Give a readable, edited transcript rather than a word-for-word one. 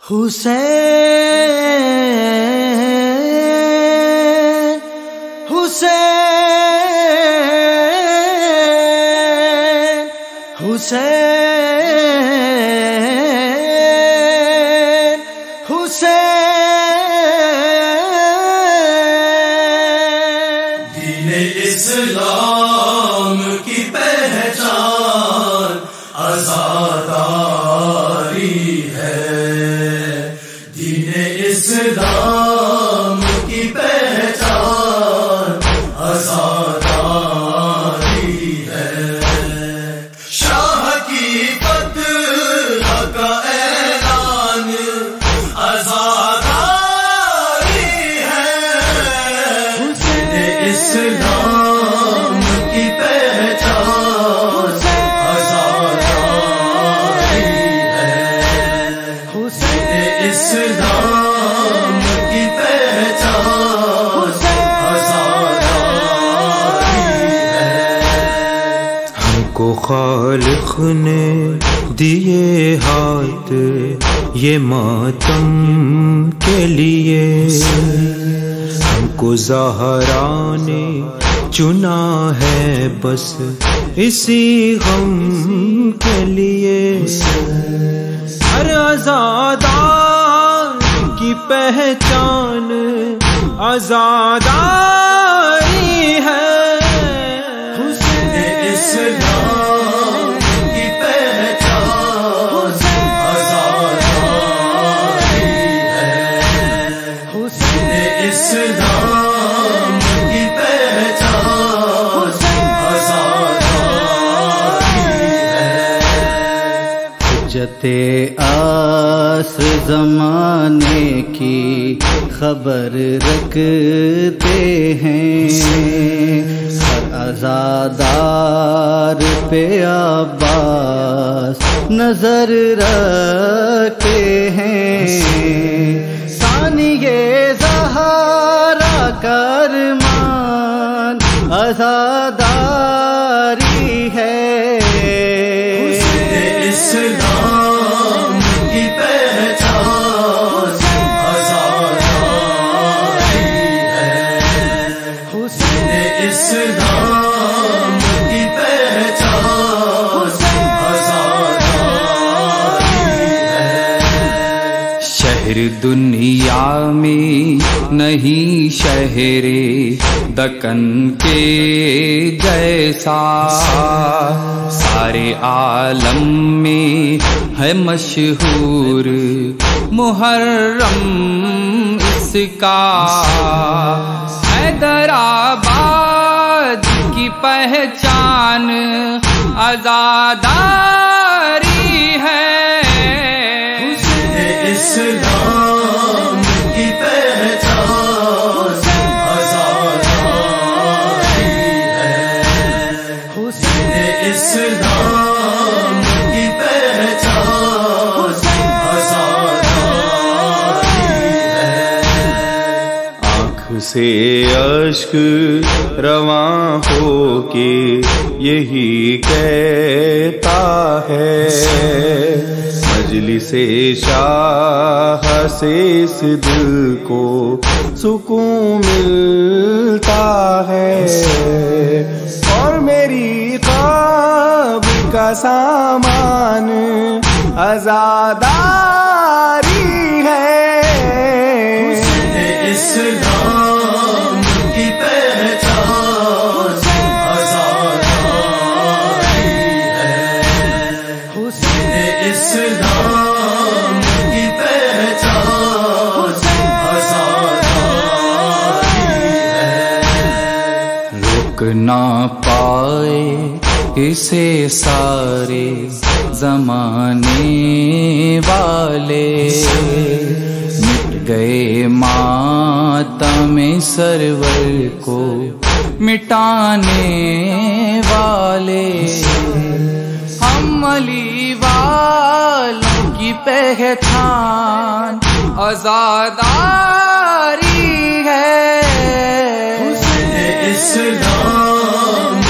حسین حسین حسین حسین دین اسلام کی پہچان عزاداری ہے، دین اسلام کی پہچان عزاداری ہے، شاہ کی فتح کا اعلان عزاداری ہے، دین اسلام کی پہچان عزاداری ہے، اسلام کی پہچان عزاداری ہے۔ ہم کو خالق نے دیے ہاتھ یہ ماتم کے لیے، ہم کو زہرا نے چنا ہے بس اسی غم کے لیے، ہر عزادار کی پہچان عزاداری ہے، اسلام کی پہچان عزاداری ہے، اسلام کی پہچان عزاداری ہے۔ حجت آس زمانے کی خبر رکھتے ہیں، ہر عزادار پہ عباس نظر رکھتے ہیں، ثانیہ زہرا کرمان عزاداری ہے، اسلام کی پہچان عزاداری ہے، اسلام کی پہچان عزاداری ہے۔ شہر دنیا میں نہیں شہر دکن کے جیسا، سارے عالم میں ہے مشہور محرم اس کا، حیدرآباد کی پہچان عزاداری ہے، اسلام کی پہچان عزاداری ہے، اسلام کی پہچان عزاداری ہے۔ آنکھ سے اشک رواں ہو کے یہی کہتا ہے، مجلس شاہ سے اس دل کو سکون ملتا ہے، اور میری خواب کا سامان عزاداری ہے، اسلام کی پہچان عزاداری ہے، اسلام کی پہچان عزاداری ہے۔ روک نہ پائے اسے سارے زمانے والے، مٹ گئے ماتم سرور کو مٹانے والے، ہم علی والوں کی پہچان عزاداری ہے، اسلام